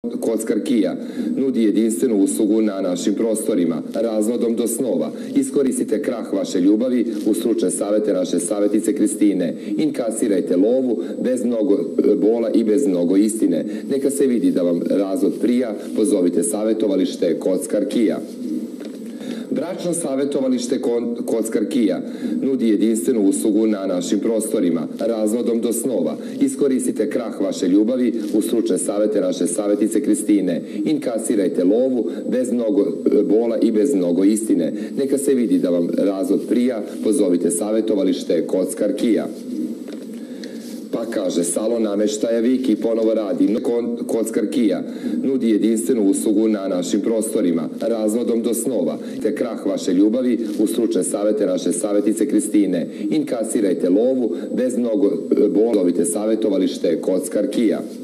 Kockar Kia nudi jedinstvenu uslugu na našim prostorima, razvodom do snova. Iskoristite krah vaše ljubavi u stručne savete naše savetice Kristine. Inkasirajte lovu bez mnogo bola i bez mnogo istine. Neka se vidi da vam razvod prija, pozovite savetovalište Kockar Kia. Bračno savetovalište Kockar Kia nudi jedinstvenu uslugu na našim prostorima, razvodom do snova. Iskoristite krah vaše ljubavi u stručne savete naše savetice Kristine. Inkasirajte lovu bez mnogo bola i bez mnogo istine. Neka se vidi da vam razvod prija, pozovite savetovalište Kockar Kia. Pa kaže, salon nameštaja Viki ponovo radi. Kockar Kia nudi jedinstvenu uslugu na našim prostorima, razvodom do snova. Te krah vaše ljubavi u stručne savete naše savetice Kristine. Inkasirajte lovu bez mnogo bola, pozovite savetovalište Kockar Kia.